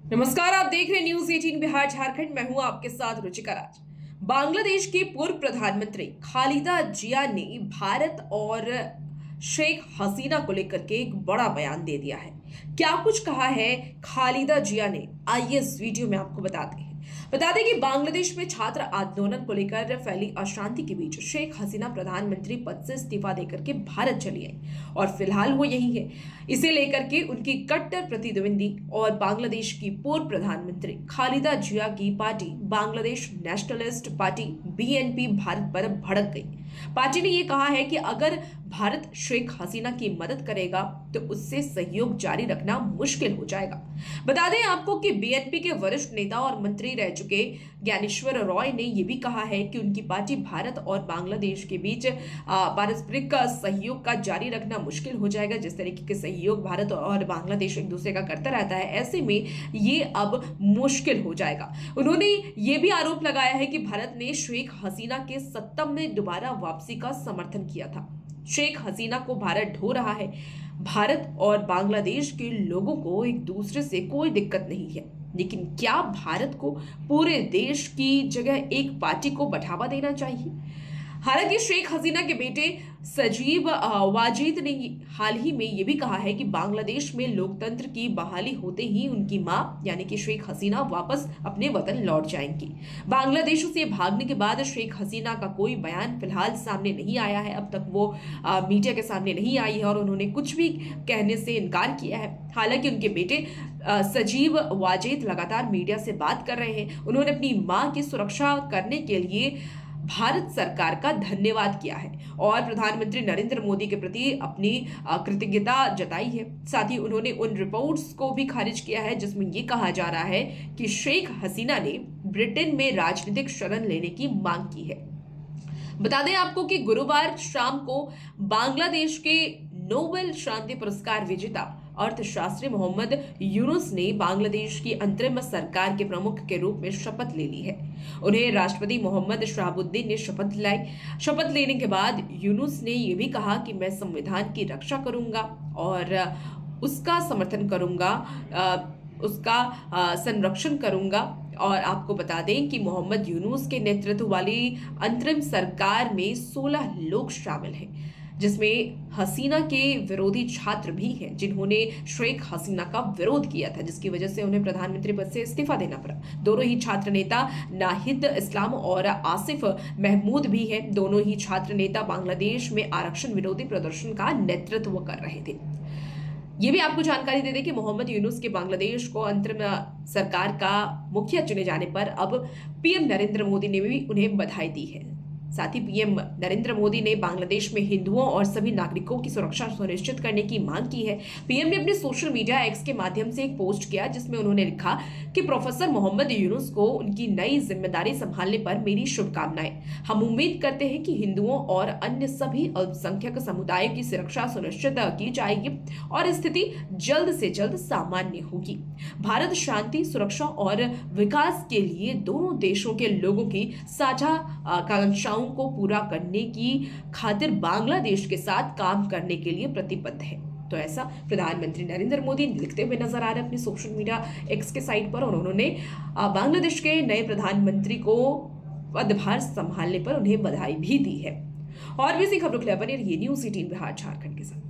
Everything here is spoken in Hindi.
नमस्कार, आप देख रहे हैं न्यूज 18 बिहार झारखंड। मैं हूं आपके साथ रुचिका राज। बांग्लादेश के पूर्व प्रधानमंत्री खालिदा जिया ने भारत और शेख हसीना को लेकर के एक बड़ा बयान दे दिया है। क्या कुछ कहा है खालिदा जिया ने, आइए इस वीडियो में आपको बताते हैं। बता दें कि बांग्लादेश में छात्र आंदोलन को लेकर फैली अशांति के बीच शेख हसीना प्रधानमंत्री पद से इस्तीफा देकर के भारत चली आई और फिलहाल वो यही है। इसे लेकर के उनकी कट्टर प्रतिद्वंदी और बांग्लादेश की पूर्व प्रधानमंत्री खालिदा जिया की party Bangladesh nationalist party BNP Bharat पर भड़क गई। पार्टी ने यह कहा है कि अगर भारत शेख हसीना की मदद करेगा तो उससे सहयोग जारी रखना मुश्किल हो जाएगा। बता दें आपको कि बीएनपी के वरिष्ठ नेता और मंत्री रह चुके ज्ञानेश्वर रॉय ने यह भी कहा है कि उनकी पार्टी भारत और बांग्लादेश के बीच पारस्परिक सहयोग का जारी रखना मुश्किल हो जाएगा। जिस तरीके के सहयोग भारत और बांग्लादेश एक दूसरे का करता रहता है, ऐसे में ये अब मुश्किल हो जाएगा। उन्होंने ये भी आरोप लगाया है कि भारत ने शेख हसीना के सत्ता में दोबारा वापसी का समर्थन किया था। शेख हसीना को भारत ढो रहा है। भारत और बांग्लादेश के लोगों को एक दूसरे से कोई दिक्कत नहीं है, लेकिन क्या भारत को पूरे देश की जगह एक पार्टी को बढ़ावा देना चाहिए? हालांकि शेख हसीना के बेटे सजीब वाजिद ने हाल ही में यह भी कहा है कि बांग्लादेश में लोकतंत्र की बहाली होते ही उनकी मां यानी कि शेख हसीना वापस अपने वतन लौट जाएंगी। बांग्लादेश से भागने के बाद शेख हसीना का कोई बयान फिलहाल सामने नहीं आया है। अब तक वो मीडिया के सामने नहीं आई है और उन्होंने कुछ भी कहने से इनकार किया है। हालांकि उनके बेटे सजीब वाजिद लगातार मीडिया से बात कर रहे हैं। उन्होंने अपनी मां की सुरक्षा करने के लिए भारत सरकार का धन्यवाद किया है और प्रधानमंत्री नरेंद्र मोदी के प्रति अपनी कृतज्ञता जताई है। साथ ही उन्होंने उन रिपोर्ट्स को भी खारिज किया है जिसमें यह कहा जा रहा है कि शेख हसीना ने ब्रिटेन में राजनीतिक शरण लेने की मांग की है। बता दें आपको कि गुरुवार शाम को बांग्लादेश के नोबेल शांति पुरस्कार विजेता अर्थशास्त्री मोहम्मद यूनुस ने बांग्लादेश की अंतरिम सरकार के प्रमुख के रूप में शपथ ले ली है। उन्हें राष्ट्रपति मोहम्मद शहाबुद्दीन ने शपथ दिलाई। शपथ लेने के बाद यूनुस ने यह भी कहा कि मैं संविधान की रक्षा करूंगा और उसका समर्थन करूंगा, उसका संरक्षण करूंगा। और आपको बता दें कि मोहम्मद यूनुस के नेतृत्व वाली अंतरिम सरकार में 16 लोग शामिल हैं, जिसमें हसीना के विरोधी छात्र भी हैं जिन्होंने शेख हसीना का विरोध किया था, जिसकी वजह से उन्हें प्रधानमंत्री पद से इस्तीफा देना पड़ा। दोनों ही छात्र नेता नाहिद इस्लाम और आसिफ महमूद भी हैं। दोनों ही छात्र नेता बांग्लादेश में आरक्षण विरोधी प्रदर्शन का नेतृत्व कर रहे थे। ये भी आपको जानकारी दे दें कि मोहम्मद यूनुस के बांग्लादेश को अंतरिम सरकार का मुखिया चुने जाने पर अब पीएम नरेंद्र मोदी ने भी उन्हें बधाई दी है। साथ ही पीएम नरेंद्र मोदी ने बांग्लादेश में हिंदुओं और सभी नागरिकों की सुरक्षा सुनिश्चित करने की मांग की है। पीएम ने अपने सोशल मीडिया एक्स के माध्यम से एक पोस्ट किया जिसमें उन्होंने लिखा कि प्रोफेसर मोहम्मद यूनुस को उनकी नई जिम्मेदारी संभालने पर मेरी शुभकामनाएं। हम उम्मीद करते हैं कि हिंदुओं और अन्य सभी अल्पसंख्यक समुदायों की सुरक्षा सुनिश्चित की जाएगी और स्थिति जल्द से जल्द सामान्य होगी। भारत शांति, सुरक्षा और विकास के लिए दोनों देशों के लोगों की साझा आकांक्षाओं को पूरा करने की खातिर बांग्लादेश के साथ काम करने के लिए प्रतिबद्ध है। तो ऐसा प्रधानमंत्री नरेंद्र मोदी लिखते हुए नजर आ रहे हैं अपनी सोशल मीडिया एक्स के साइट पर और उन्होंने बांग्लादेश के नए प्रधानमंत्री को पदभार संभालने पर उन्हें बधाई भी दी है। और भी इसी खबरों के लिए बने रहिए न्यूज 18 बिहार झारखंड के साथ।